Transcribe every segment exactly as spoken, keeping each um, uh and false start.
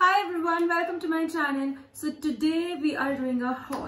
Hi everyone, welcome to my channel. So today we are doing a haul.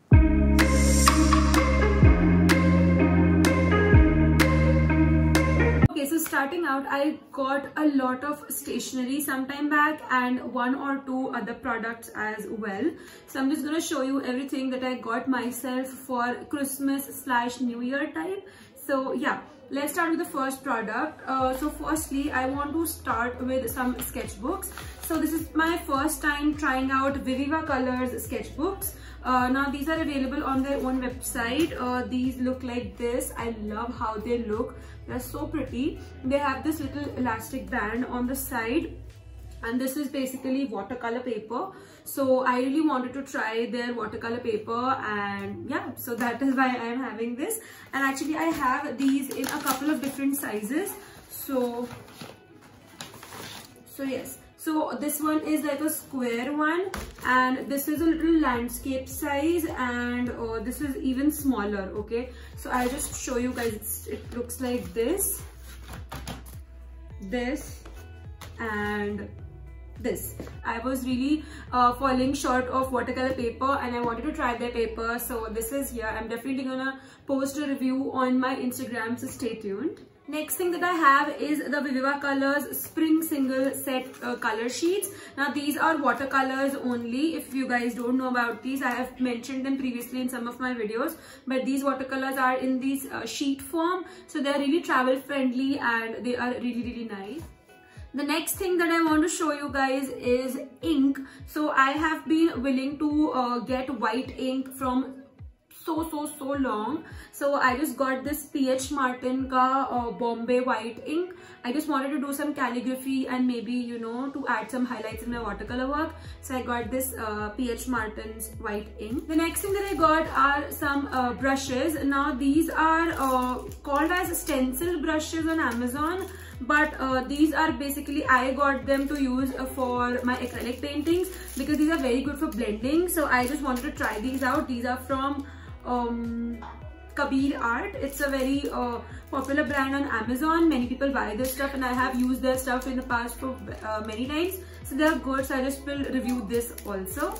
Okay, so starting out, I got a lot of stationery sometime back and one or two other products as well. So I'm just gonna show you everything that I got myself for Christmas slash New Year time. So yeah, let's start with the first product. Uh, so firstly, I want to start with some sketchbooks. So this is my first time trying out Viviva Colors sketchbooks. Uh, now these are available on their own website. Uh, these look like this. I love how they look. They're so pretty. They have this little elastic band on the side. And this is basically watercolor paper. So I really wanted to try their watercolor paper, and yeah, so that is why I am having this. And actually I have these in a couple of different sizes. So, so yes. So this one is like a square one, and this is a little landscape size, and uh, this is even smaller. Okay, so I'll just show you guys. It's, it looks like this, this, and this. I was really uh, falling short of watercolor paper and I wanted to try their paper, so this is here. I'm definitely gonna post a review on my Instagram, so stay tuned. Next thing that I have is the Viviva Colors Spring Single Set uh, color sheets. Now these are watercolors only. If you guys don't know about these, I have mentioned them previously in some of my videos, but these watercolors are in this uh, sheet form, so they're really travel friendly and they are really really nice. The next thing that I want to show you guys is ink. So I have been willing to uh, get white ink from so so so long. So I just got this P H Martin ka uh, Bombay white ink. I just wanted to do some calligraphy and maybe, you know, to add some highlights in my watercolor work. So I got this uh, P H Martin's white ink. The next thing that I got are some uh, brushes. Now these are uh, called as stencil brushes on Amazon. But uh, these are basically, I got them to use uh, for my acrylic paintings because these are very good for blending. So I just wanted to try these out. These are from um, Kabir Art. It's a very uh, popular brand on Amazon. Many people buy this stuff and I have used their stuff in the past for uh, many times. So they are good. So I just will review this also.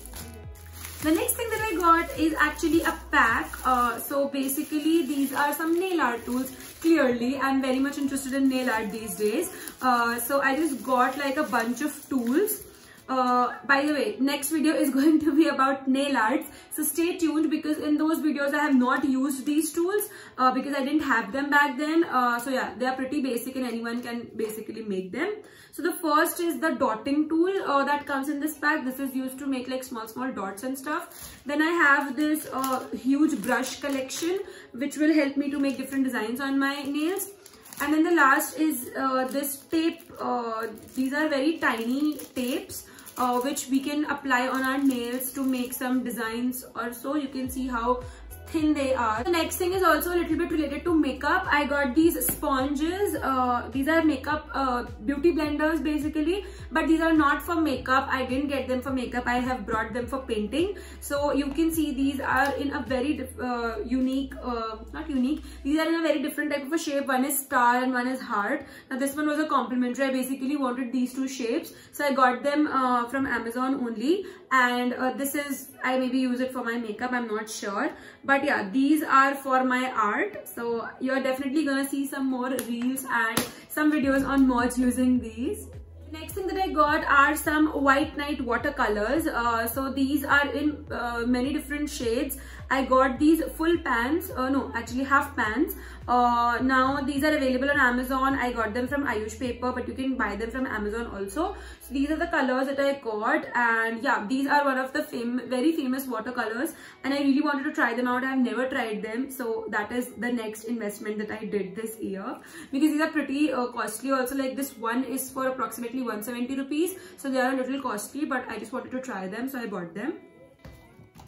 The next thing that I got is actually a pack. Uh, so basically these are some nail art tools. Clearly, I'm very much interested in nail art these days. Uh, so I just got like a bunch of tools. Uh, by the way, next video is going to be about nail arts. So stay tuned because in those videos I have not used these tools uh, because I didn't have them back then. Uh, so yeah, they are pretty basic and anyone can basically make them. So the first is the dotting tool uh, that comes in this pack. This is used to make like small small dots and stuff. Then I have this uh, huge brush collection which will help me to make different designs on my nails. And then the last is uh, this tape. Uh, these are very tiny tapes uh, which we can apply on our nails to make some designs or so. You can see how thin they are. The next thing is also a little bit related to makeup. I got these sponges. Uh, these are makeup uh, beauty blenders basically, but these are not for makeup. I didn't get them for makeup. I have brought them for painting. So you can see these are in a very uh, unique, uh, not unique, these are in a very different type of a shape. One is star and one is heart. Now this one was a complimentary. I basically wanted these two shapes. So I got them uh, from Amazon only. And uh, this is, I maybe use it for my makeup, I'm not sure. But yeah, these are for my art. So you're definitely gonna see some more reels and some videos on mods using these. Next thing that I got are some White Night watercolors. Uh, so these are in uh, many different shades. I got these full pans, uh, no actually half pans. Uh, now these are available on Amazon. I got them from Ayush Paper, but you can buy them from Amazon also. So these are the colors that I got, and yeah, these are one of the fam very famous watercolors, and I really wanted to try them out. I have never tried them, so that is the next investment that I did this year because these are pretty uh, costly also. Like this one is for approximately one hundred seventy rupees, so they are a little costly, but I just wanted to try them, so I bought them.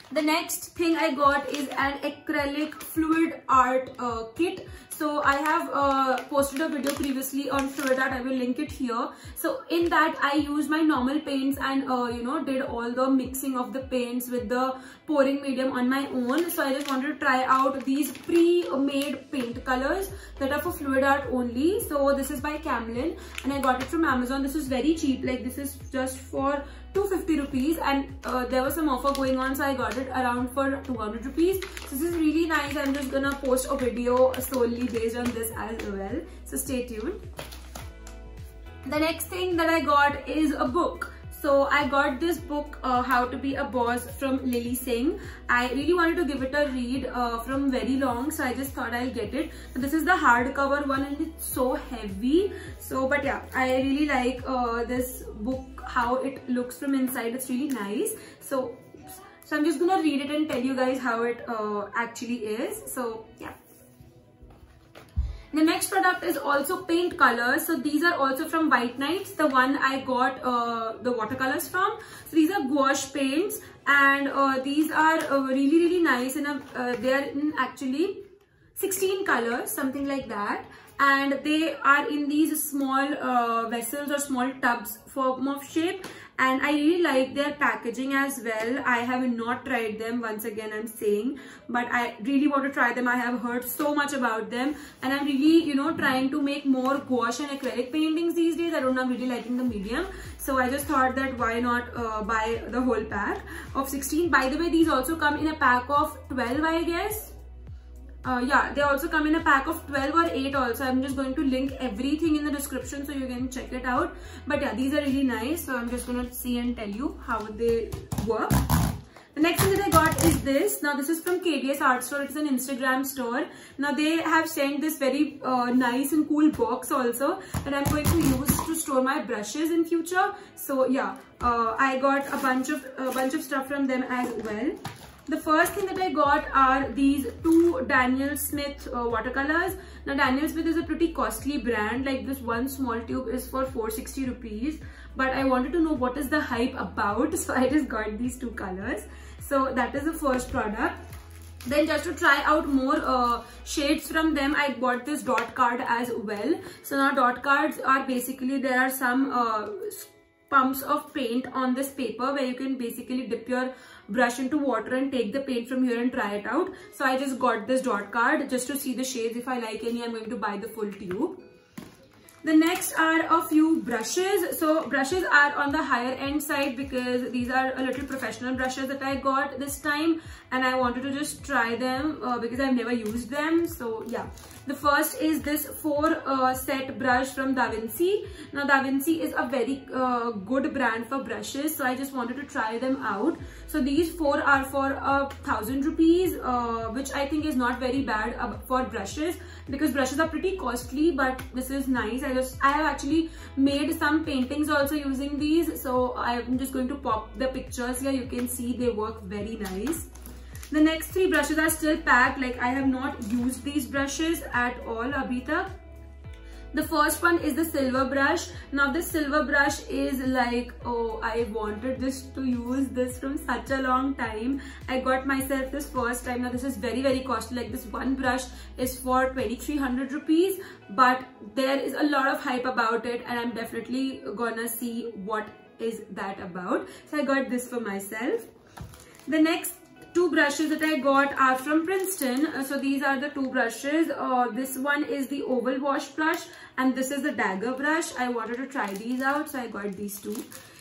The next thing I got is an acrylic fluid art uh, kit. So I have uh, posted a video previously on fluid art. I will link it here. So in that I used my normal paints and uh, you know did all the mixing of the paints with the pouring medium on my own. So I just wanted to try out these pre-made paint colors that are for fluid art only. So this is by Camlin and I got it from Amazon. This is very cheap, like this is just for two hundred fifty rupees, and uh, there was some offer going on, so I got it around for two hundred rupees. So this is really nice. I'm just gonna post a video solely based on this as well, so stay tuned. The next thing that I got is a book. So I got this book, uh, How to Be a Boss from Lily Singh. I really wanted to give it a read uh, from very long, so I just thought I'll get it. So this is the hardcover one and it's so heavy. So but yeah, I really like uh, this book, how it looks from inside. It's really nice. So, so I'm just gonna read it and tell you guys how it uh, actually is. So yeah. The next product is also paint colors. So these are also from White Nights, the one I got uh, the watercolors from. So these are gouache paints, and uh, these are uh, really really nice, and uh, they are in actually sixteen colors, something like that, and they are in these small uh, vessels or small tubs form of shape. And I really like their packaging as well. I have not tried them, once again I'm saying, but I really want to try them. I have heard so much about them, and I'm really, you know, trying to make more gouache and acrylic paintings these days. I don't know, I'm really liking the medium. So I just thought that why not uh, buy the whole pack of sixteen. By the way, these also come in a pack of twelve, I guess. Uh, yeah, they also come in a pack of twelve or eight also. I'm just going to link everything in the description so you can check it out. But yeah, these are really nice. So I'm just going to see and tell you how they work. The next thing that I got is this. Now this is from K D S Art Store. It's an Instagram store. Now they have sent this very uh, nice and cool box also that I'm going to use to store my brushes in future. So yeah, uh, I got a bunch of a bunch of stuff from them as well. The first thing that I got are these two Daniel Smith uh, watercolors. Now Daniel Smith is a pretty costly brand. Like this one small tube is for four hundred sixty rupees. But I wanted to know what is the hype about. So I just got these two colors. So that is the first product. Then just to try out more uh, shades from them, I bought this dot card as well. So now dot cards are basically, there are some uh, pumps of paint on this paper where you can basically dip your brush into water and take the paint from here and try it out. So I just got this dot card just to see the shades. If I like any, I'm going to buy the full tube. The next are a few brushes. So brushes are on the higher end side because these are a little professional brushes that I got this time, and I wanted to just try them uh, because I've never used them. So yeah, the first is this four uh, set brush from Da Vinci. Now Da Vinci is a very uh, good brand for brushes, so I just wanted to try them out. So these four are for a thousand rupees, uh, which I think is not very bad uh, for brushes because brushes are pretty costly, but this is nice. I just I have actually made some paintings also using these, so I'm just going to pop the pictures here. You can see they work very nice. The next three brushes are still packed. Like I have not used these brushes at all abhi tak. The first one is the silver brush. Now this silver brush is like, oh, I wanted this to use this from such a long time. I got myself this first time. Now this is very very costly. Like this one brush is for twenty-three hundred rupees, but there is a lot of hype about it, and I'm definitely gonna see what is that about. So I got this for myself. The next two brushes that I got are from Princeton. Uh, so these are the two brushes. Uh, this one is the oval wash brush and this is the dagger brush. I wanted to try these out, so I got these two.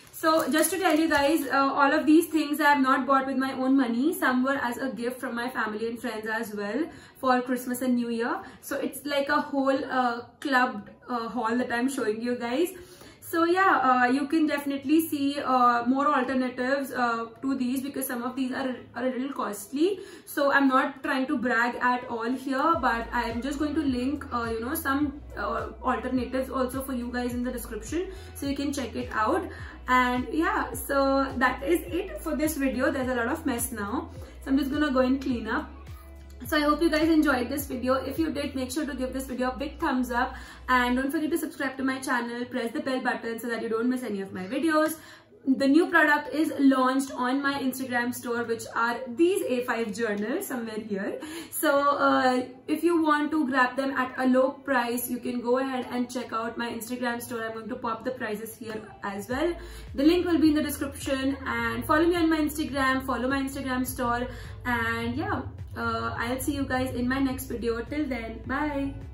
So just to tell you guys, uh, all of these things I have not bought with my own money. Some were as a gift from my family and friends as well for Christmas and New Year. So it's like a whole uh, clubbed uh, haul that I'm showing you guys. So yeah, uh, you can definitely see uh, more alternatives uh, to these because some of these are, are a little costly. So I'm not trying to brag at all here, but I'm just going to link uh, you know some uh, alternatives also for you guys in the description, so you can check it out. And yeah, so that is it for this video. There's a lot of mess now, so I'm just gonna go and clean up. So I hope you guys enjoyed this video. If you did, make sure to give this video a big thumbs up and don't forget to subscribe to my channel, press the bell button so that you don't miss any of my videos. the new product is launched on my Instagram store, which are these A five journals somewhere here. So uh, if you want to grab them at a low price, you can go ahead and check out my Instagram store. I'm going to pop the prices here as well. The link will be in the description, and follow me on my Instagram, follow my Instagram store, and yeah, uh, I'll see you guys in my next video. Till then, bye.